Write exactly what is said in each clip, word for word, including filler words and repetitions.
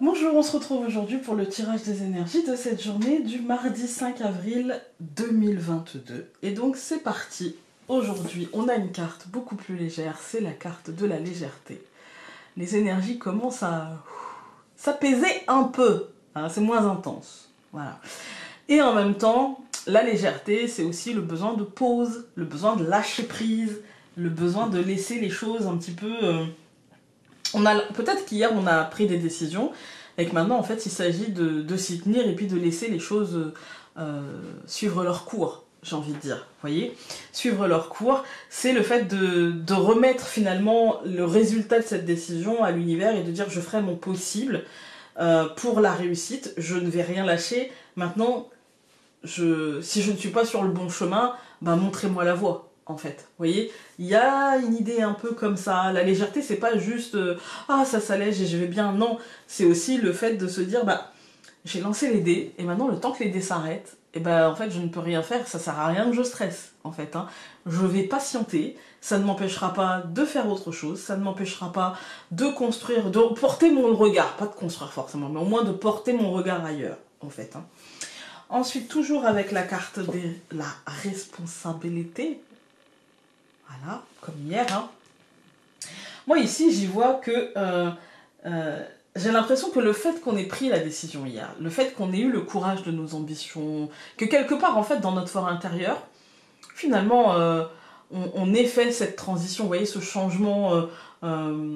Bonjour, on se retrouve aujourd'hui pour le tirage des énergies de cette journée du mardi cinq avril deux mille vingt-deux. Et donc c'est parti. Aujourd'hui, on a une carte beaucoup plus légère, c'est la carte de la légèreté. Les énergies commencent à s'apaiser un peu, hein, c'est moins intense. Voilà. Et en même temps, la légèreté, c'est aussi le besoin de pause, le besoin de lâcher prise, le besoin de laisser les choses un petit peu... Euh, on a peut-être qu'hier on a pris des décisions et que maintenant en fait il s'agit de, de s'y tenir et puis de laisser les choses euh, suivre leur cours, j'ai envie de dire, vous voyez, suivre leur cours, c'est le fait de, de remettre finalement le résultat de cette décision à l'univers et de dire je ferai mon possible euh, pour la réussite, je ne vais rien lâcher, maintenant je, si je ne suis pas sur le bon chemin, bah montrez-moi la voie. En fait, vous voyez, il y a une idée un peu comme ça. La légèreté, c'est pas juste euh, ah ça s'allège et je vais bien. Non, c'est aussi le fait de se dire bah j'ai lancé les dés et maintenant le temps que les dés s'arrêtent, et ben en fait je ne peux rien faire. Ça sert à rien que je stresse en fait. Hein. Je vais patienter. Ça ne m'empêchera pas de faire autre chose. Ça ne m'empêchera pas de construire, de porter mon regard, pas de construire forcément, mais au moins de porter mon regard ailleurs en fait. Hein. Ensuite, toujours avec la carte de la responsabilité. Voilà, comme hier. Hein. Moi ici, j'y vois que euh, euh, j'ai l'impression que le fait qu'on ait pris la décision hier, le fait qu'on ait eu le courage de nos ambitions, que quelque part en fait dans notre fort intérieur, finalement euh, on, on ait fait cette transition, vous voyez, ce changement euh, euh,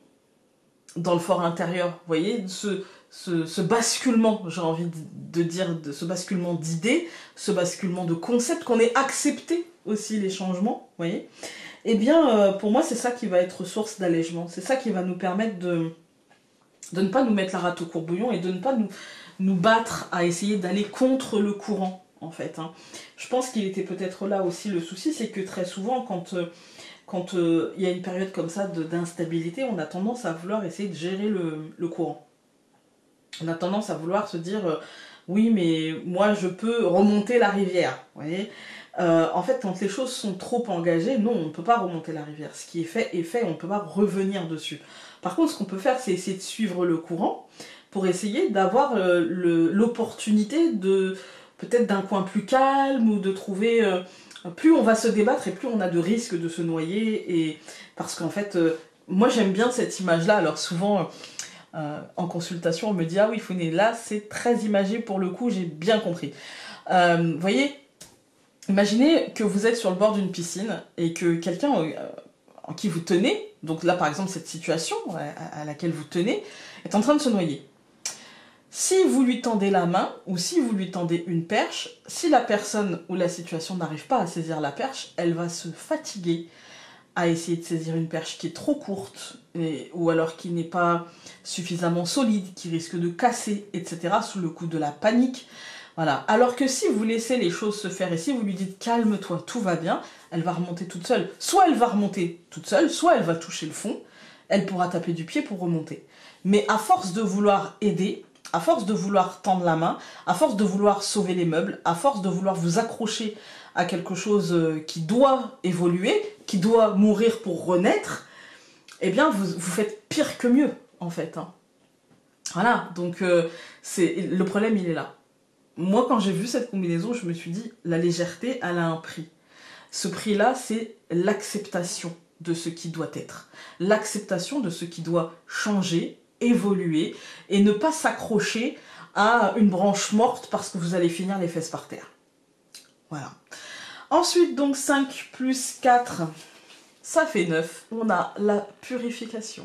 dans le fort intérieur, vous voyez, ce, ce, ce basculement, j'ai envie de dire, de, ce basculement d'idées, ce basculement de concepts, qu'on ait accepté aussi les changements, vous voyez, eh bien, euh, pour moi, c'est ça qui va être source d'allègement. C'est ça qui va nous permettre de, de ne pas nous mettre la rate au courbouillon et de ne pas nous, nous battre à essayer d'aller contre le courant, en fait. Hein. Je pense qu'il était peut-être là aussi le souci, c'est que très souvent, quand euh, quand euh, il y a une période comme ça d'instabilité, on a tendance à vouloir essayer de gérer le, le courant. On a tendance à vouloir se dire euh, oui, mais moi, je peux remonter la rivière, vous voyez. Euh, en fait, quand les choses sont trop engagées, non, on ne peut pas remonter la rivière. Ce qui est fait est fait, on ne peut pas revenir dessus. Par contre, ce qu'on peut faire, c'est essayer de suivre le courant pour essayer d'avoir euh, l'opportunité de peut-être d'un coin plus calme ou de trouver... Euh, plus on va se débattre et plus on a de risques de se noyer. Et parce qu'en fait, euh, moi j'aime bien cette image-là. Alors souvent... Euh, en consultation, on me dit « Ah oui, Founé, là, c'est très imagé pour le coup, j'ai bien compris. Euh, » Vous voyez, imaginez que vous êtes sur le bord d'une piscine et que quelqu'un euh, en qui vous tenez, donc là, par exemple, cette situation à, à laquelle vous tenez, est en train de se noyer. Si vous lui tendez la main ou si vous lui tendez une perche, si la personne ou la situation n'arrive pas à saisir la perche, elle va se fatiguer à essayer de saisir une perche qui est trop courte et, ou alors qui n'est pas suffisamment solide, qui risque de casser, et cetera sous le coup de la panique. Voilà. Alors que si vous laissez les choses se faire et si vous lui dites calme-toi, tout va bien, elle va remonter toute seule. Soit elle va remonter toute seule, soit elle va toucher le fond, elle pourra taper du pied pour remonter. Mais à force de vouloir aider, à force de vouloir tendre la main, à force de vouloir sauver les meubles, à force de vouloir vous accrocher à quelque chose qui doit évoluer, qui doit mourir pour renaître, eh bien vous, vous faites pire que mieux, en fait. Hein. Voilà, donc euh, le problème il est là. Moi quand j'ai vu cette combinaison, je me suis dit, la légèreté, elle a un prix. Ce prix-là, c'est l'acceptation de ce qui doit être. L'acceptation de ce qui doit changer, évoluer, et ne pas s'accrocher à une branche morte parce que vous allez finir les fesses par terre. Voilà. Ensuite, donc cinq plus quatre, ça fait neuf. On a la purification.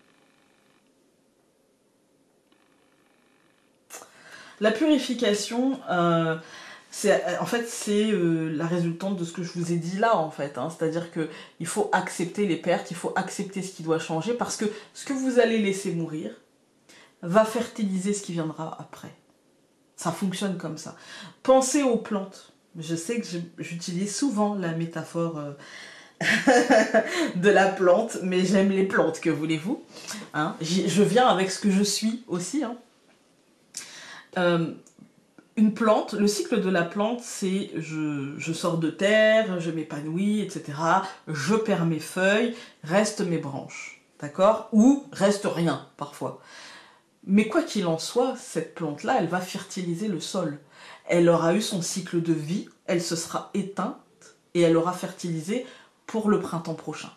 La purification, euh, en fait, c'est euh, la résultante de ce que je vous ai dit là, en fait. Hein. C'est-à-dire qu'il faut accepter les pertes, il faut accepter ce qui doit changer, parce que ce que vous allez laisser mourir va fertiliser ce qui viendra après. Ça fonctionne comme ça. Pensez aux plantes. Je sais que j'utilise souvent la métaphore euh, de la plante, mais j'aime les plantes, que voulez-vous, hein, je viens avec ce que je suis aussi. Hein. Euh, une plante, le cycle de la plante, c'est je, je sors de terre, je m'épanouis, et cetera. Je perds mes feuilles, restent mes branches, d'accord? Ou reste rien, parfois. Mais quoi qu'il en soit, cette plante-là, elle va fertiliser le sol. Elle aura eu son cycle de vie, elle se sera éteinte et elle aura fertilisé pour le printemps prochain.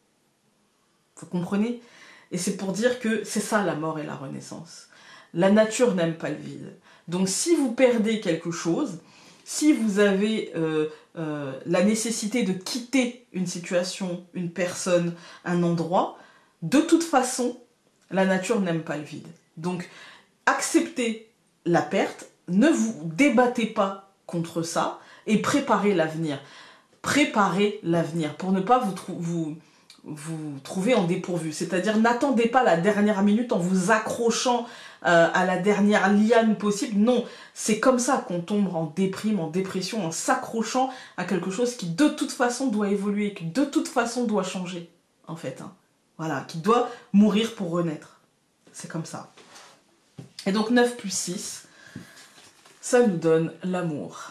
Vous comprenez? Et c'est pour dire que c'est ça la mort et la renaissance. La nature n'aime pas le vide. Donc si vous perdez quelque chose, si vous avez euh, euh, la nécessité de quitter une situation, une personne, un endroit, de toute façon, la nature n'aime pas le vide. Donc acceptez la perte, ne vous débattez pas contre ça et préparez l'avenir. Préparez l'avenir pour ne pas vous, vous, vous trouver en dépourvu. C'est-à-dire n'attendez pas la dernière minute en vous accrochant euh, à la dernière liane possible. Non, c'est comme ça qu'on tombe en déprime, en dépression, en s'accrochant à quelque chose qui de toute façon doit évoluer, qui de toute façon doit changer, en fait. Hein. Voilà, qui doit mourir pour renaître. C'est comme ça. Et donc neuf plus six, ça nous donne l'amour.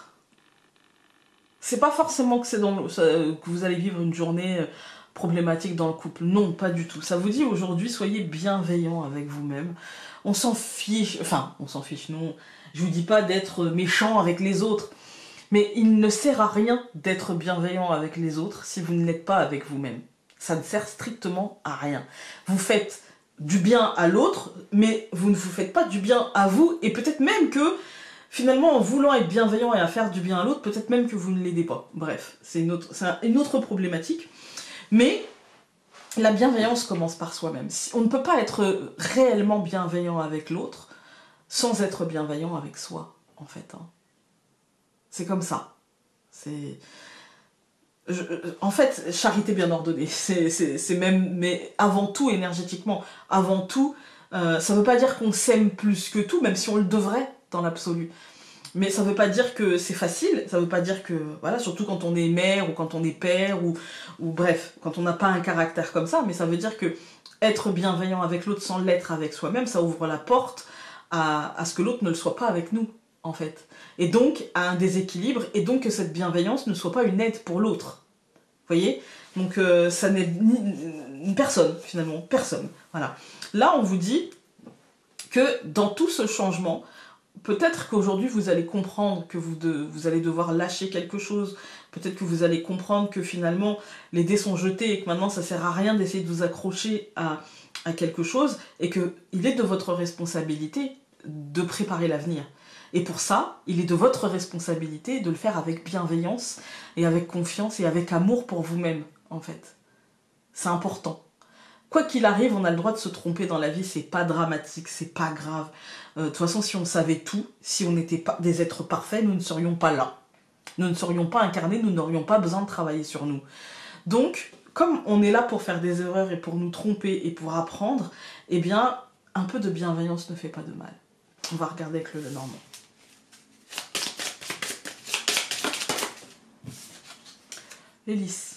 C'est pas forcément que, c'est dans le, ça, que vous allez vivre une journée problématique dans le couple. Non, pas du tout. Ça vous dit aujourd'hui, soyez bienveillant avec vous-même. On s'en fiche, enfin, on s'en fiche, non. Je vous dis pas d'être méchant avec les autres. Mais il ne sert à rien d'être bienveillant avec les autres si vous ne l'êtes pas avec vous-même. Ça ne sert strictement à rien. Vous faites du bien à l'autre, mais vous ne vous faites pas du bien à vous, et peut-être même que finalement, en voulant être bienveillant et à faire du bien à l'autre, peut-être même que vous ne l'aidez pas. Bref, c'est une autre, c'est une autre problématique. Mais la bienveillance commence par soi-même. On ne peut pas être réellement bienveillant avec l'autre sans être bienveillant avec soi, en fait. Hein. C'est comme ça. C'est... Je, en fait, charité bien ordonnée. C'est, c'est, c'est même, mais avant tout énergétiquement. Avant tout, euh, ça ne veut pas dire qu'on s'aime plus que tout, même si on le devrait. Dans l'absolu. Mais ça veut pas dire que c'est facile, ça veut pas dire que, voilà, surtout quand on est mère ou quand on est père ou, ou bref, quand on n'a pas un caractère comme ça, mais ça veut dire que être bienveillant avec l'autre sans l'être avec soi-même, ça ouvre la porte à, à ce que l'autre ne le soit pas avec nous, en fait. Et donc, à un déséquilibre, et donc que cette bienveillance ne soit pas une aide pour l'autre. Vous voyez? Donc, euh, ça n'est ni, ni personne, finalement, personne. Voilà. Là, on vous dit que dans tout ce changement, peut-être qu'aujourd'hui vous allez comprendre que vous, de, vous allez devoir lâcher quelque chose, peut-être que vous allez comprendre que finalement les dés sont jetés et que maintenant ça sert à rien d'essayer de vous accrocher à, à quelque chose, et qu'il est de votre responsabilité de préparer l'avenir. Et pour ça, il est de votre responsabilité de le faire avec bienveillance et avec confiance et avec amour pour vous-même, en fait. C'est important. Quoi qu'il arrive, on a le droit de se tromper dans la vie, c'est pas dramatique, c'est pas grave. Euh, de toute façon, si on savait tout, si on n'était pas des êtres parfaits, nous ne serions pas là. Nous ne serions pas incarnés, nous n'aurions pas besoin de travailler sur nous. Donc, comme on est là pour faire des erreurs et pour nous tromper et pour apprendre, eh bien, un peu de bienveillance ne fait pas de mal. On va regarder avec le Lenormand. L'hélice.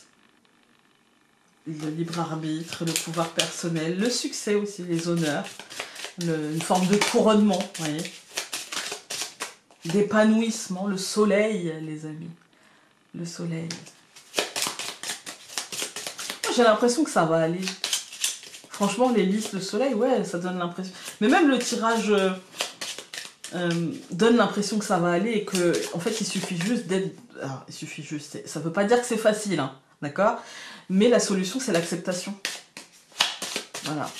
Le libre arbitre, le pouvoir personnel, le succès aussi, les honneurs, le, une forme de couronnement, vous voyez, d'épanouissement, le soleil, les amis, le soleil. J'ai l'impression que ça va aller. Franchement, les listes, le soleil, ouais, ça donne l'impression. Mais même le tirage euh, euh, donne l'impression que ça va aller et que, en fait, il suffit juste d'être. Alors, il suffit juste. Ça veut pas dire que c'est facile, hein, d'accord ? Mais la solution, c'est l'acceptation. Voilà.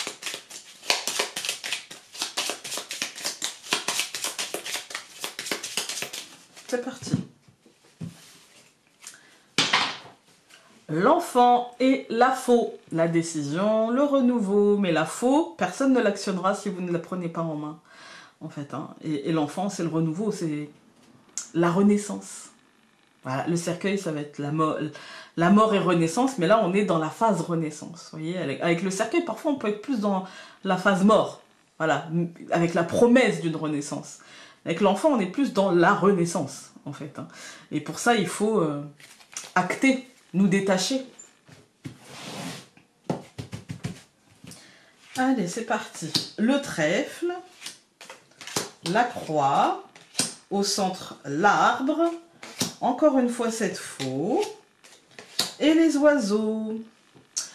C'est parti. L'enfant et la faux. La décision, le renouveau. Mais la faux, personne ne l'actionnera si vous ne la prenez pas en main. En fait, hein. Et, et l'enfant, c'est le renouveau, c'est la renaissance. Voilà, le cercueil, ça va être la mort, la mort et renaissance, mais là, on est dans la phase renaissance. Vous voyez, avec, avec le cercueil, parfois, on peut être plus dans la phase mort. Voilà, avec la promesse d'une renaissance. Avec l'enfant, on est plus dans la renaissance, en fait. Hein. Et pour ça, il faut euh, acter, nous détacher. Allez, c'est parti. Le trèfle, la croix, au centre, l'arbre. Encore une fois, cette faux. Et les oiseaux.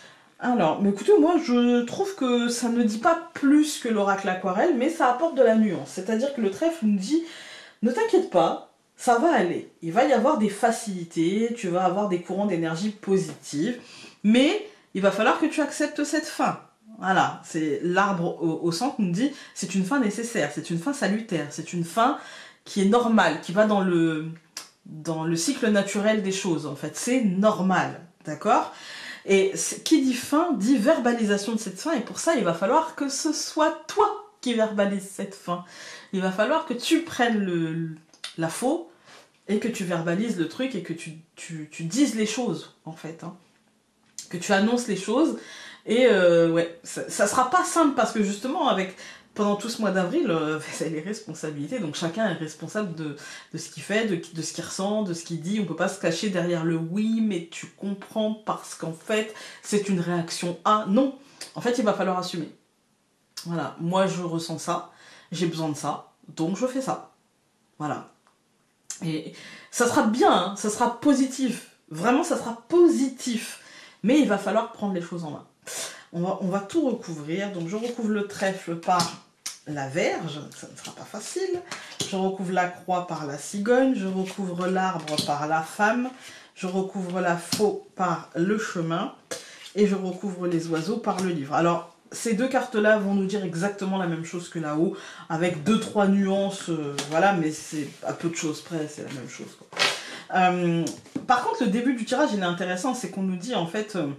Alors, mais écoutez, moi je trouve que ça ne dit pas plus que l'oracle aquarelle, mais ça apporte de la nuance. C'est-à-dire que le trèfle nous dit, ne t'inquiète pas, ça va aller. Il va y avoir des facilités, tu vas avoir des courants d'énergie positifs, mais il va falloir que tu acceptes cette fin. Voilà, c'est l'arbre au, au centre nous dit, c'est une fin nécessaire, c'est une fin salutaire, c'est une fin qui est normale, qui va dans le, dans le cycle naturel des choses, en fait. C'est normal, d'accord ? Et qui dit fin, dit verbalisation de cette fin, et pour ça, il va falloir que ce soit toi qui verbalise cette fin. Il va falloir que tu prennes le, la faux, et que tu verbalises le truc, et que tu, tu, tu dises les choses, en fait. Hein. Que tu annonces les choses, et euh, ouais, ça, ça sera pas simple, parce que justement, avec... Pendant tout ce mois d'avril, euh, c'est les responsabilités, donc chacun est responsable de, de ce qu'il fait, de, de ce qu'il ressent, de ce qu'il dit. On peut pas se cacher derrière le oui, mais tu comprends parce qu'en fait, c'est une réaction à. Non, en fait, il va falloir assumer. Voilà, moi je ressens ça, j'ai besoin de ça, donc je fais ça. Voilà. Et ça sera bien, hein, ça sera positif. Vraiment, ça sera positif. Mais il va falloir prendre les choses en main. On va, on va tout recouvrir. Donc je recouvre le trèfle par la verge, ça ne sera pas facile. Je recouvre la croix par la cigogne. Je recouvre l'arbre par la femme. Je recouvre la faux par le chemin. Et je recouvre les oiseaux par le livre. Alors, ces deux cartes-là vont nous dire exactement la même chose que là-haut, avec deux, trois nuances, euh, voilà, mais c'est à peu de choses près, c'est la même chose. Quoi. Euh, par contre, le début du tirage, il est intéressant, c'est qu'on nous dit, en fait... Euh,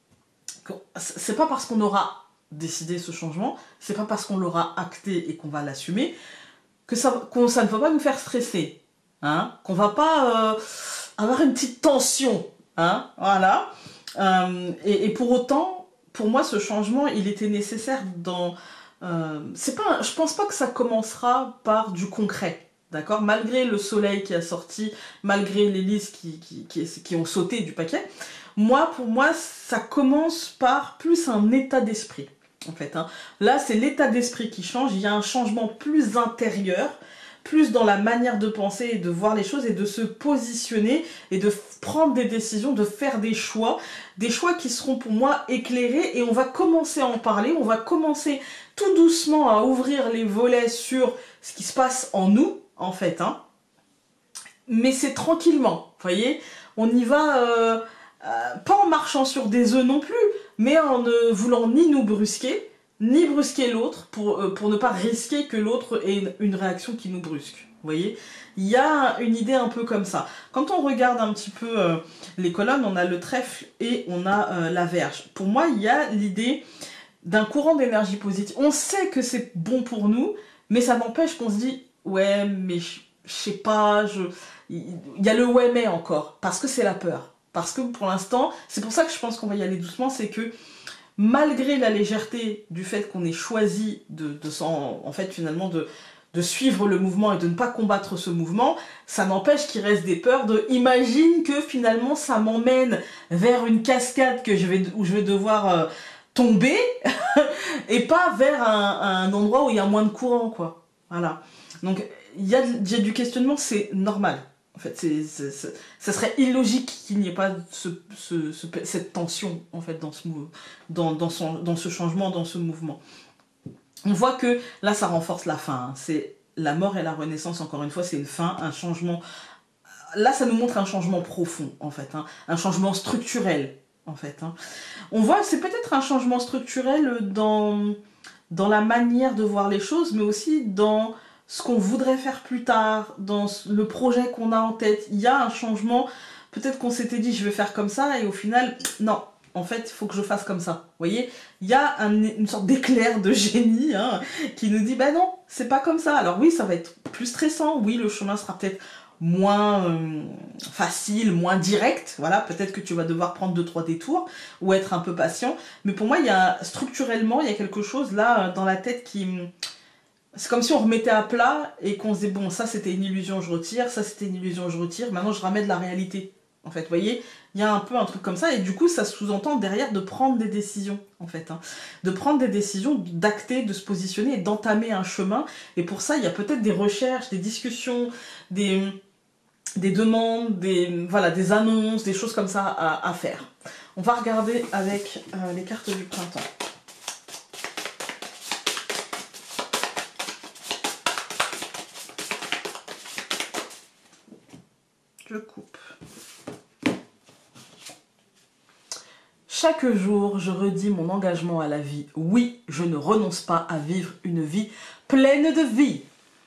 c'est pas parce qu'on aura décidé ce changement, c'est pas parce qu'on l'aura acté et qu'on va l'assumer que ça, qu'on, ça ne va pas nous faire stresser, hein, qu'on va pas euh, avoir une petite tension, hein, voilà. Euh, et, et pour autant, pour moi, ce changement, il était nécessaire dans... Euh, c'est pas, je pense pas que ça commencera par du concret, d'accord ? Malgré le soleil qui a sorti, malgré les lys qui, qui, qui, qui ont sauté du paquet, moi, pour moi, ça commence par plus un état d'esprit, en fait. Hein. Là, c'est l'état d'esprit qui change. Il y a un changement plus intérieur, plus dans la manière de penser et de voir les choses et de se positionner et de prendre des décisions, de faire des choix. Des choix qui seront pour moi éclairés et on va commencer à en parler. On va commencer tout doucement à ouvrir les volets sur ce qui se passe en nous, en fait. Hein. Mais c'est tranquillement, vous voyez. On y va... Euh, Euh, pas en marchant sur des œufs non plus, mais en ne voulant ni nous brusquer, ni brusquer l'autre, pour, euh, pour ne pas risquer que l'autre ait une, une réaction qui nous brusque. Vous voyez ? Il y a une idée un peu comme ça. Quand on regarde un petit peu euh, les colonnes, on a le trèfle et on a euh, la verge. Pour moi, il y a l'idée d'un courant d'énergie positive. On sait que c'est bon pour nous, mais ça n'empêche qu'on se dit « ouais, mais je sais pas, je... il y a le ouais mais encore », parce que c'est la peur. Parce que pour l'instant, c'est pour ça que je pense qu'on va y aller doucement, c'est que malgré la légèreté du fait qu'on ait choisi de, de s'en, en fait finalement de, de suivre le mouvement et de ne pas combattre ce mouvement, ça n'empêche qu'il reste des peurs de imagine que finalement ça m'emmène vers une cascade que je vais, où je vais devoir euh, tomber et pas vers un, un endroit où il y a moins de courant, quoi. Voilà. Donc il y a, il y a du questionnement, c'est normal. En fait, c'est, c'est, c'est, ça serait illogique qu'il n'y ait pas ce, ce, ce, cette tension en fait, dans, ce, dans, dans, son, dans ce changement, dans ce mouvement. On voit que là, ça renforce la fin. Hein. C'est la mort et la renaissance, encore une fois, c'est une fin, un changement. Là, ça nous montre un changement profond, en fait, hein. Un changement structurel, en fait. Hein. On voit, c'est peut-être un changement structurel dans, dans la manière de voir les choses, mais aussi dans... ce qu'on voudrait faire plus tard, dans le projet qu'on a en tête. Il y a un changement, peut-être qu'on s'était dit je vais faire comme ça, et au final, non, en fait, il faut que je fasse comme ça. Vous voyez, il y a un, une sorte d'éclair de génie hein, qui nous dit, ben non, c'est pas comme ça. Alors oui, ça va être plus stressant, oui, le chemin sera peut-être moins euh, facile, moins direct, voilà, peut-être que tu vas devoir prendre deux, trois détours, ou être un peu patient, mais pour moi, il y a, structurellement, il y a quelque chose là, dans la tête qui... C'est comme si on remettait à plat et qu'on se disait, bon, ça c'était une illusion, je retire, ça c'était une illusion, je retire, maintenant je ramène la réalité. En fait, vous voyez, il y a un peu un truc comme ça, et du coup, ça sous-entend derrière de prendre des décisions, en fait. Hein. De prendre des décisions, d'acter, de se positionner et d'entamer un chemin. Et pour ça, il y a peut-être des recherches, des discussions, des... des demandes, des, voilà, des annonces, des choses comme ça à, à faire. On va regarder avec euh, les cartes du printemps. Je coupe. Chaque jour, je redis mon engagement à la vie. Oui, je ne renonce pas à vivre une vie pleine de vie.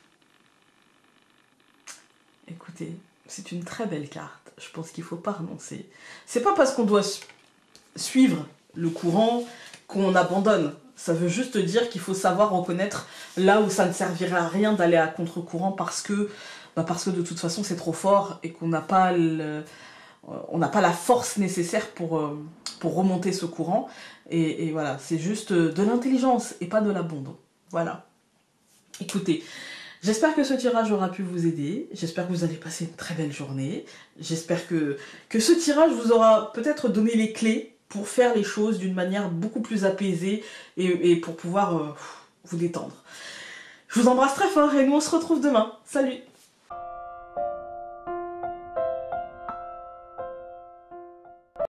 Écoutez, c'est une très belle carte. Je pense qu'il ne faut pas renoncer. C'est pas parce qu'on doit suivre le courant qu'on abandonne. Ça veut juste dire qu'il faut savoir reconnaître là où ça ne servirait à rien d'aller à contre-courant parce que, bah parce que de toute façon c'est trop fort et qu'on n'a pas le, on n'a pas la force nécessaire pour, pour remonter ce courant. Et, et voilà, c'est juste de l'intelligence et pas de l'abandon. Voilà. Écoutez, j'espère que ce tirage aura pu vous aider. J'espère que vous allez passer une très belle journée. J'espère que, que ce tirage vous aura peut-être donné les clés pour faire les choses d'une manière beaucoup plus apaisée et, et pour pouvoir euh, vous détendre. Je vous embrasse très fort et nous on se retrouve demain. Salut!